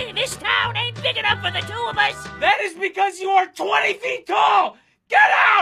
Sorry, this town ain't big enough for the two of us. That is because you are 20 feet tall! Get out!